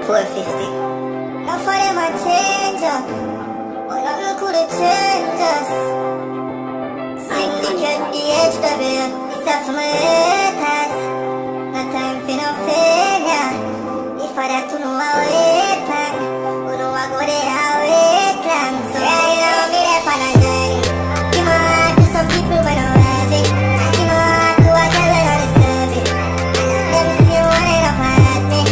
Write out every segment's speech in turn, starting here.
450. Now for them I change up, but nothing could have changed us. Syndicate the HW, it's up to my haters. No time for no failure. If I that to know how it plan, who know I go there how it can. So right now me there for a journey. Give my heart to some people when I'm happy. Give my heart to a girl when I deserve it. And them see one end up at me.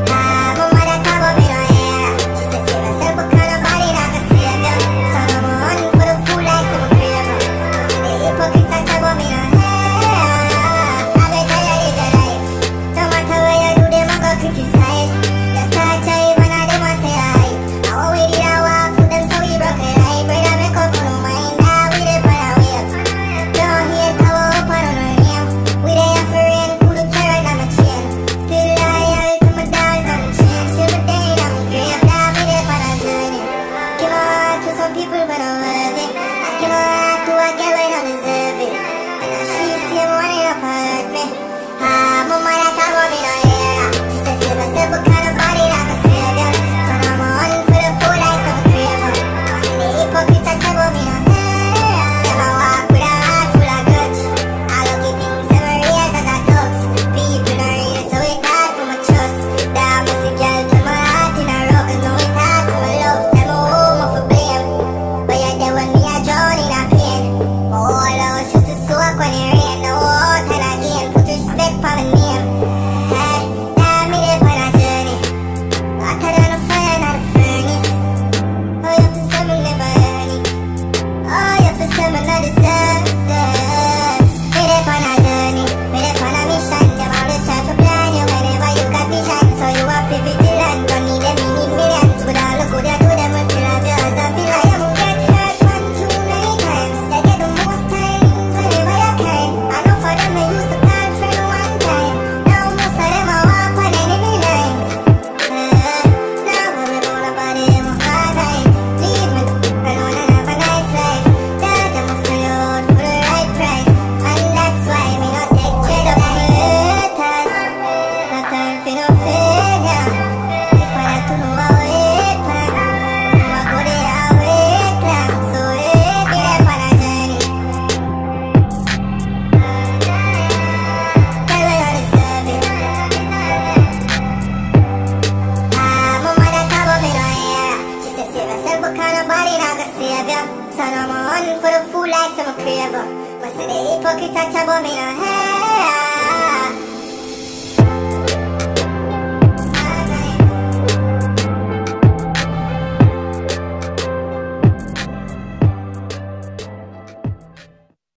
My mother talk about me no hair. She said save yourself because nobody not gonna save you. So no more hunting for the fool like some craver. See the hypocrites that talk about me no hair. I bet I live your life. No matter what you do, them I go criticize. Just start jive and I them a say hi. How we did I walk through them so we broke it right. Brother make up no mind that we dey for a wave. Don't hate how we up on our name. We dey have for rain, put the carrot on my chain. Still loyal to my dogs on the chain. Till the day that I'm grave, now we dey for a journey. Give my heart to some people but I'm worthy. I give my heart to a girl when I deserve it. And now she see me wanting to hurt me. My mother talk about me no hair. She said save yourself because nobody not gonna save you. So now I'm hunting for the fool like some craver. See the hypocrites that talk about me no hair. Never walk with a heart full of grudge. All of the things ever raised as a tux. People don't read so it's hard for my trust. That must girl turn my heart in a rock. Cause now it's hard for my love. Tell me home of a blame. But you're there when me a drown in a pain. My whole house used to soak when it rain. Now out and again put respect for my name. Hey, now me there for a journey. Hotter than a fire in a furnace. Oh, you have to say me never earn it. Oh, you have to say me not deserve this. Me there for a journey. Me there for a mission. Them always try to plan you whenever you got vision. So you are vigilant. Don't need them, you need millions. But all look good you do them will feel like yours. I feel like you get hurt one too many times. They get the most timings whenever you can. I know for them they used to call friend one time. Now most of them are walk on enemy lines. Now worry about nobody them alright. Leave me alone and have a nice life. Tell them I'll sell you out for the right price. And that's why me not take trade up my haters. No time for no failure. If I had to know how it plan, who know I go there how it plan. So it be there for a journey. Tell me you deserve it. My mother talk about me no hair. She said save yourself because nobody not gonna save you. So now I'm hunting for the fool like some craver. But see the hypocrites that talk about me no hair.